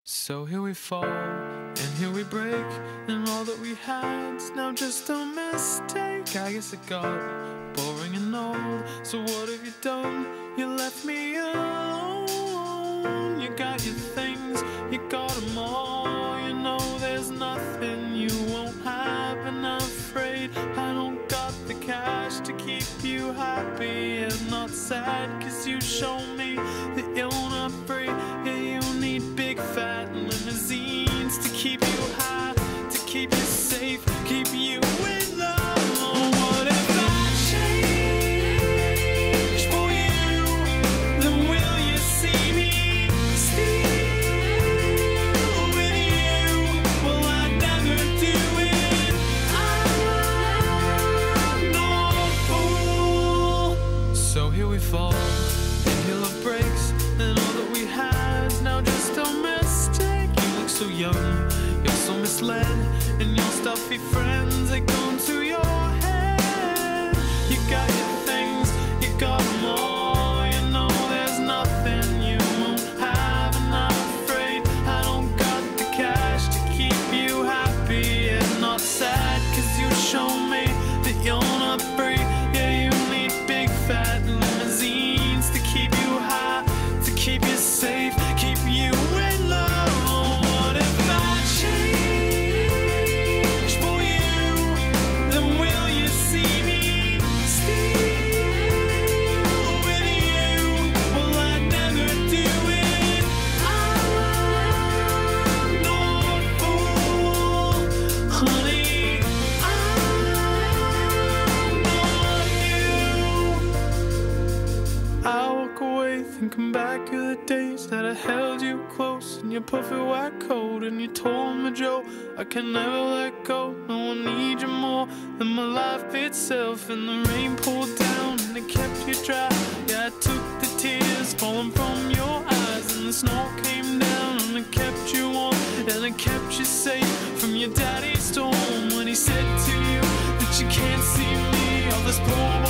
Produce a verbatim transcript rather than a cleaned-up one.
So here we fall, and here we break, and all that we had's now just a mistake. I guess it got boring and old, so what have you done? You left me alone. You got your things, you got them all. You know there's nothing you won't have, and I'm afraid I don't got the cash to keep you happy and not sad. Cause you show me that you're not free. Yeah, you need big fat limousines to keep you high, to keep you safe, keep you in love. What if I change for you? Then will you see me still with you? Well, I'd never do it. I'm no fool. So here we fall, and your love breaks, and all that we had's now just a mistake. You look so young, you're so misled, and your stuffy friends, they go into your head. You got your things, you got them all. You know there's nothing you won't have, and I'm afraid I don't got the cash to keep you happy and not sad. Cause you show me that you're not free. Yeah, you need big fat limousines to keep you high, to keep you safe, keep you in love. What if I change for you? Then will you see me still with you? Well, I'd never do it. I'm no fool, honey. I'm not you. I walk away thinking back of the days that I held you close in your puffy white coat, and you told me, Joe, I can never let go. No, I need you more than my life itself. And the rain poured down and it kept you dry. Yeah, I took the tears falling from your eyes, and the snow came down and it kept you warm, and it kept you safe from your daddy's storm when he said to you that you can't see me or this poor